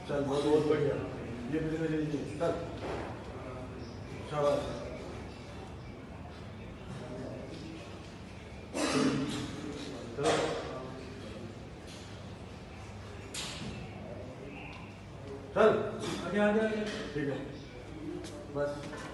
चल बहुत बहुत बढ़िया। ये भी मेरे लिए चल शाबाश। चलो चल आगे आगे आगे। ठीक है बस।